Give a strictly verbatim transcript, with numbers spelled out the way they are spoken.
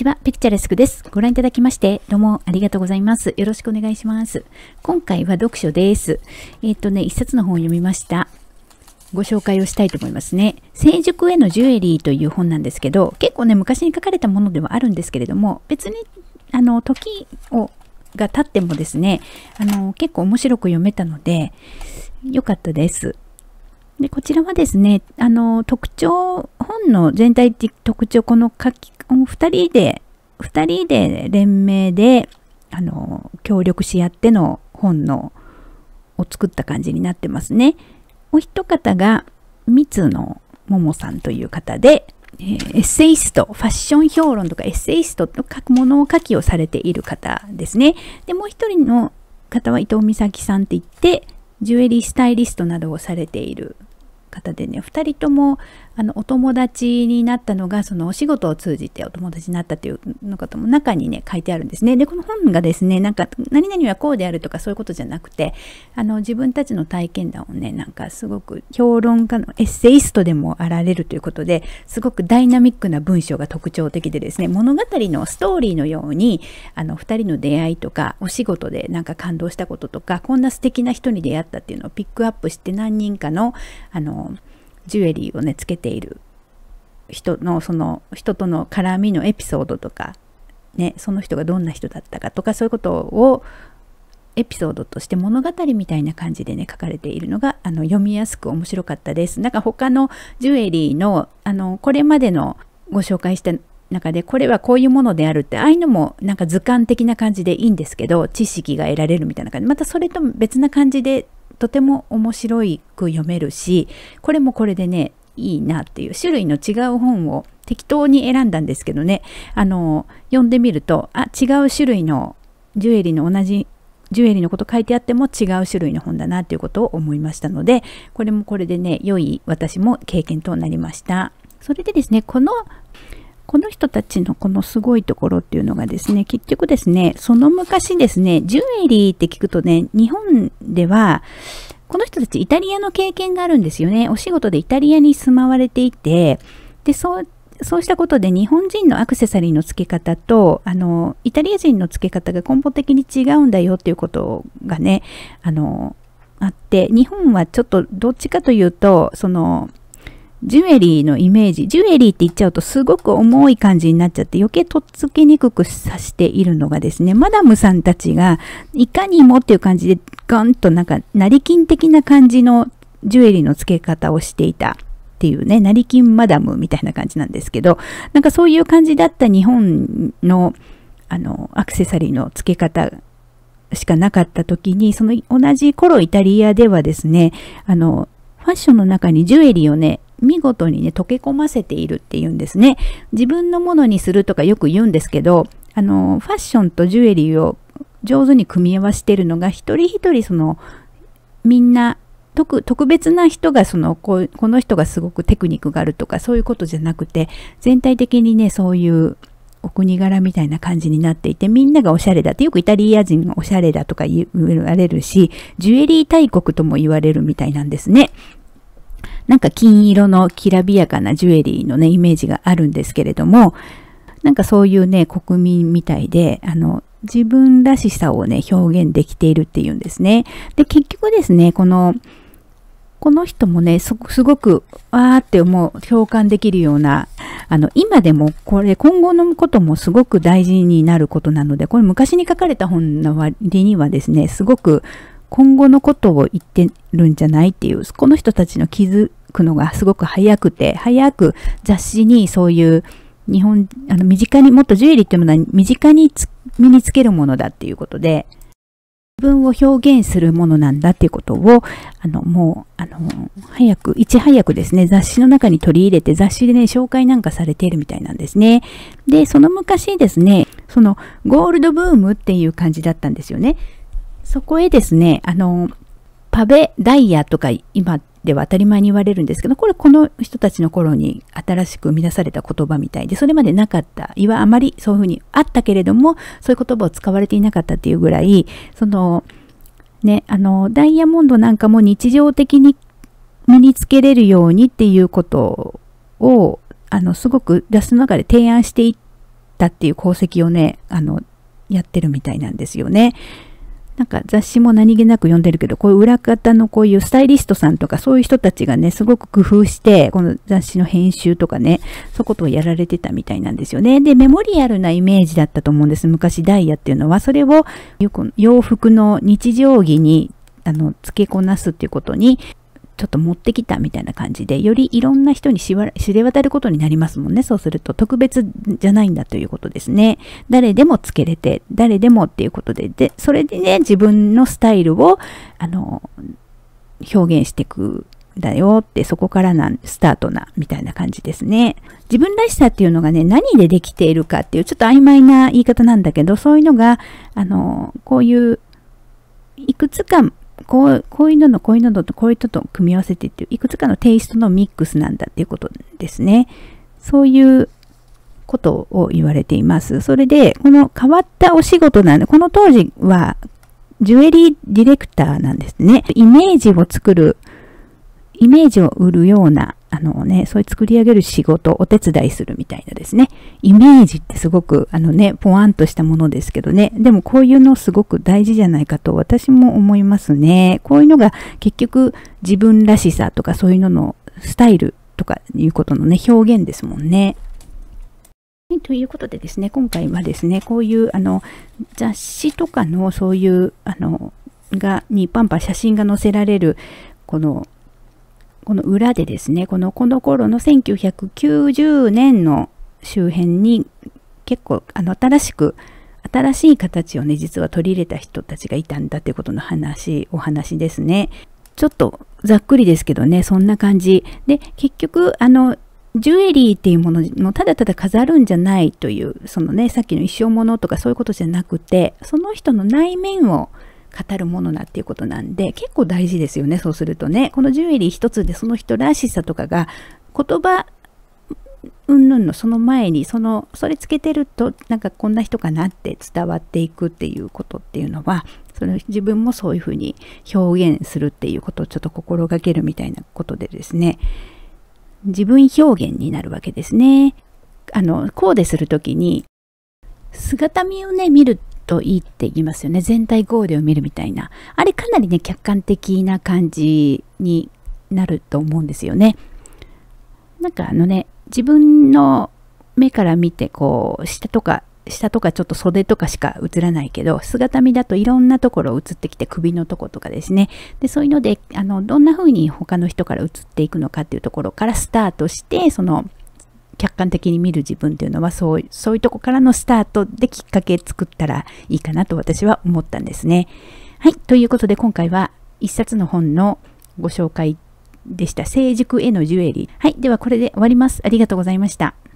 は、ピクチャレスクです。ご覧いただきまして、どうもありがとうございます。よろしくお願いします。今回は読書です。えっとね、一冊の本を読みました。ご紹介をしたいと思いますね。成熟へのジュエリーという本なんですけど、結構ね、昔に書かれたものではあるんですけれども、別に、あの、時を、が経ってもですね、あの、結構面白く読めたので、良かったです。で、こちらはですね、あの、特徴、本の全体的特徴、この書き、二人で、二人で連名で、あの、協力し合っての本の、を作った感じになってますね。お一方が、三野桃さんという方で、えー、エッセイスト、ファッション評論とかエッセイストと書くものを書きをされている方ですね。で、もう一人の方は伊藤美咲さんって言って、ジュエリースタイリストなどをされている方でね、二人ともあのお友達になったのが、そのお仕事を通じてお友達になったというの方も中にね書いてあるんですね。で、この本がですね、なんか何々はこうであるとかそういうことじゃなくて、あの自分たちの体験談をね、なんかすごく評論家のエッセイストでもあられるということで、すごくダイナミックな文章が特徴的でですね、物語のストーリーのように、あの二人の出会いとかお仕事でなんか感動したこととか、こんな素敵な人に出会ったっていうのをピックアップして、何人かのあのジュエリーをねつけている人の、その人との絡みのエピソードとかね、その人がどんな人だったかとか、そういうことをエピソードとして物語みたいな感じでね書かれているのが、あの読みやすく面白かったです。なんか他のジュエリーのあのこれまでのご紹介した中で、これはこういうものであるって、ああいうのもなんか図鑑的な感じでいいんですけど、知識が得られるみたいな感じ、またそれと別な感じでとても面白く読めるし、これもこれでねいいなっていう、種類の違う本を適当に選んだんですけどね、あの読んでみると、あ、違う種類のジュエリーの同じジュエリーのこと書いてあっても違う種類の本だなっていうことを思いましたので、これもこれでね良い、私も経験となりました。それでですね、このこの人たちのこのすごいところっていうのがですね、結局ですね、その昔ですね、ジュエリーって聞くとね、日本では、この人たちイタリアの経験があるんですよね。お仕事でイタリアに住まわれていて、で、そう、そうしたことで日本人のアクセサリーの付け方と、あの、イタリア人の付け方が根本的に違うんだよっていうことがね、あの、あって、日本はちょっとどっちかというと、その、ジュエリーのイメージ、ジュエリーって言っちゃうとすごく重い感じになっちゃって余計とっつけにくくさしているのがですね、マダムさんたちがいかにもっていう感じでガンとなんか成金的な感じのジュエリーの付け方をしていたっていうね、成金マダムみたいな感じなんですけど、なんかそういう感じだった日本のあのアクセサリーの付け方しかなかった時に、その同じ頃イタリアではですね、あのファッションの中にジュエリーをね見事にね溶け込ませているっていうんですね。自分のものにするとかよく言うんですけど、あのファッションとジュエリーを上手に組み合わせているのが、一人一人そのみんな 特, 特別な人がそのこうこの人がすごくテクニックがあるとかそういうことじゃなくて、全体的にねそういうお国柄みたいな感じになっていて、みんながおしゃれだって、よくイタリア人がおしゃれだとか言われるし、ジュエリー大国とも言われるみたいなんですね。なんか金色のきらびやかなジュエリーのねイメージがあるんですけれども、なんかそういうね国民みたいで、あの自分らしさをね表現できているっていうんですね。で、結局ですね、このこの人もね す, すごくわーって思う、共感できるような、あの今でもこれ今後のこともすごく大事になることなので、これ昔に書かれた本の割にはですね、すごく今後のことを言ってるんじゃないっていう、この人たちの気づくのがすごく早くて、早く雑誌にそういう日本、あの身近に、もっとジュエリーっていうものは身近に身につけるものだっていうことで、自分を表現するものなんだっていうことを、あのもうあの早く、いち早くですね、雑誌の中に取り入れて、雑誌でね紹介なんかされているみたいなんですね。で、その昔ですね、そのゴールドブームっていう感じだったんですよね。そこへですね、あの、パベダイヤとか今では当たり前に言われるんですけど、これこの人たちの頃に新しく生み出された言葉みたいで、それまでなかった、いわあまりそういうふうにあったけれども、そういう言葉を使われていなかったっていうぐらい、その、ね、あの、ダイヤモンドなんかも日常的に身につけれるようにっていうことを、あの、すごく出す中で提案していっったっていう功績をね、あの、やってるみたいなんですよね。なんか雑誌も何気なく読んでるけど、こういう裏方のこういうスタイリストさんとかそういう人たちがね、すごく工夫して、この雑誌の編集とかね、そういうことをやられてたみたいなんですよね。で、メモリアルなイメージだったと思うんです。昔ダイヤっていうのは、それをよく洋服の日常着にあの付けこなすっていうことに、ちょっと持ってきたみたいな感じで、よりいろんな人に知れ渡ることになりますもんね。そうすると特別じゃないんだということですね。誰でもつけれて、誰でもっていうことで、で、それでね、自分のスタイルを、あの、表現していくんだよって、そこからなん、スタートな、みたいな感じですね。自分らしさっていうのがね、何でできているかっていう、ちょっと曖昧な言い方なんだけど、そういうのが、あの、こういう、いくつか、こう、こういうののこういうのとこういうのと組み合わせてっていういくつかのテイストのミックスなんだっていうことですね。そういうことを言われています。それで、この変わったお仕事なんで、この当時はジュエリーディレクターなんですね。イメージを作る、イメージを売るような、あのね、そういう作り上げる仕事、お手伝いするみたいなですね。イメージってすごく、あのね、ポワンとしたものですけどね。でもこういうのすごく大事じゃないかと私も思いますね。こういうのが結局自分らしさとかそういうののスタイルとかいうことのね、表現ですもんね。ということでですね、今回はですね、こういうあの雑誌とかのそういうあのがにパンパン写真が載せられるこのこの裏でですね、このこの頃のせんきゅうひゃくきゅうじゅうねんの周辺に結構あの新しく新しい形をね、実は取り入れた人たちがいたんだということの話、お話ですね。ちょっとざっくりですけどね、そんな感じ。で、結局、あの、ジュエリーっていうものもただただ飾るんじゃないという、そのね、さっきの一生ものとかそういうことじゃなくて、その人の内面を語るものだっていうことなんで、結構大事ですよね。そうするとね、このジュエリー一つでその人らしさとかが、言葉うんぬんのその前に、その、それつけてると、なんかこんな人かなって伝わっていくっていうことっていうのは、その自分もそういうふうに表現するっていうことをちょっと心がけるみたいなことでですね、自分表現になるわけですね。あの、コーデするときに、姿見をね、見るといいって言いますよね。全体コーデを見るみたいな。あれかなりね、客観的な感じになると思うんですよね。なんかあのね、自分の目から見て、こう、下とか、下とかちょっと袖とかしか映らないけど、姿見だといろんなところ映ってきて、首のとことかですね。で、そういうので、あの、どんな風に他の人から映っていくのかっていうところからスタートして、その、客観的に見る自分っていうのはそう、そういうとこからのスタートできっかけ作ったらいいかなと私は思ったんですね。はい。ということで今回は一冊の本のご紹介でした。成熟へのジュエリー。はい。ではこれで終わります。ありがとうございました。